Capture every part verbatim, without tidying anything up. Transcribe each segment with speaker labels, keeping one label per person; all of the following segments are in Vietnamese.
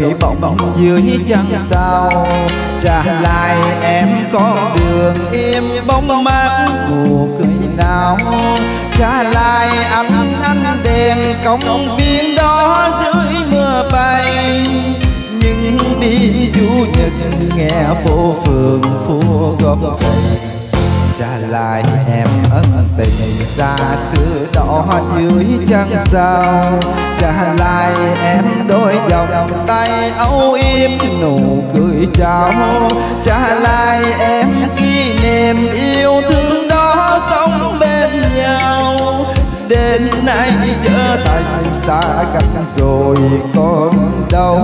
Speaker 1: bóng dưới trăng sao. Trả lại em con đường im bóng mát mùa cười nào. Trả lại anh anh đèn công viên đó dưới mưa bay. Nhưng đi chủ nhật nghe phố phường phố góp giày. Trả lại em ân tình xa xưa đó dưới trăng sao. Trả lại em đôi vòng tay âu yếm nụ cười chào. Trả lại em kỷ niệm yêu thương đó sống bên nhau. Đến nay trở thành xa cách rồi còn đâu.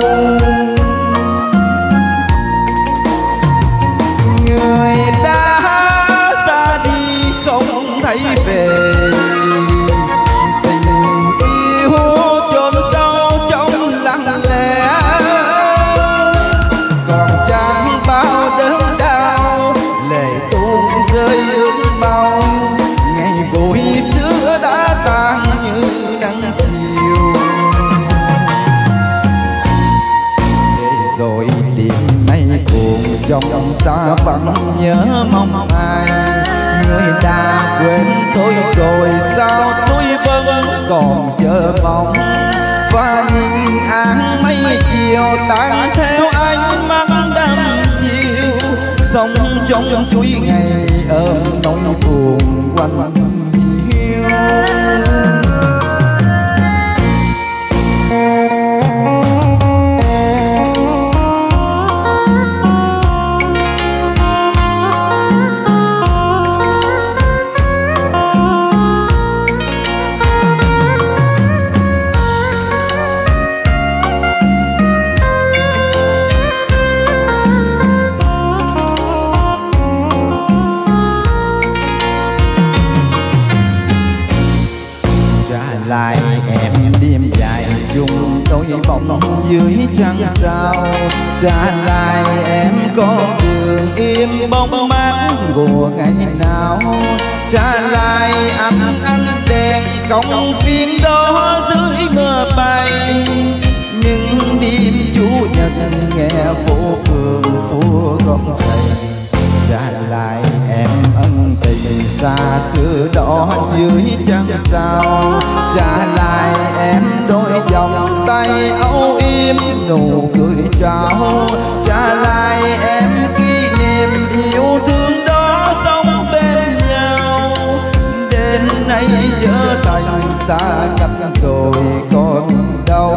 Speaker 1: Người đã ra đi không thấy về. Tình yêu chôn sâu trong lặng lẽ. Còn chẳng bao đớn đau lệ tuôn rơi ướt mau. Ngày vui xưa đã tan như nắng chiều. Để rồi đêm nay buồn trong xa vắng nhớ mong ai. Người đã quên tôi rồi sao tôi vẫn còn chờ mong. Và nhìn áng mây chiều tan theo ánh mắt đăm chiều. Sống trong chuỗi ngày ôm nỗi buồn quanh hiu. Lại em đêm dài chung đôi bóng dưới trăng sao. Trả lại em con đường im bóng mát của ngày nào. Trả lại anh anh đèn công viên đó dưới mưa bay. Nhưng đêm chủ nhật nghe phố phường phố góp giày. Trả lại em ân tình xa xưa đó dưới trăng sao. Trả lại em đôi vòng tay âu yếm nụ cười chào. Trả lại em kỷ niệm yêu thương đó sống bên nhau. Đến nay trở thành xa cách rồi còn đâu.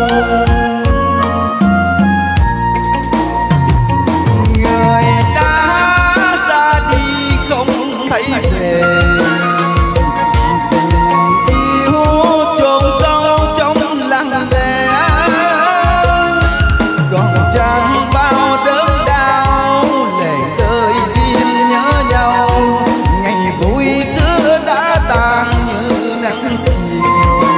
Speaker 1: Về tình yêu chôn sâu trong lặng lẽ. Còn chẳng bao đớn đau lệ rơi đêm nhớ nhau. Ngày vui xưa đã tan như nắng chiều.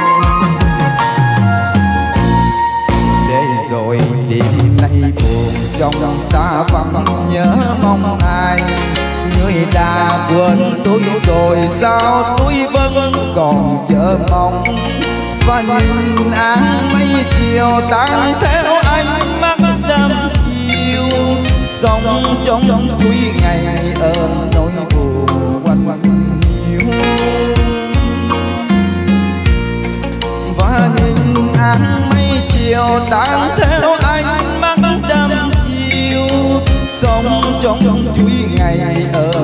Speaker 1: Để rồi đêm nay buồn trong xa vắng nhớ mong ai. Người đã quên tôi rồi sao tôi vẫn còn chờ mong. Và nhìn áng mây chiều tan theo ánh mắt đăm chiều. Sống trong chuỗi ngày ôm nỗi buồn quanh quanh hiu. Và nhìn áng mây chiều tan theo ánh mắt đăm chiều. Sống trong chuỗi ngày ở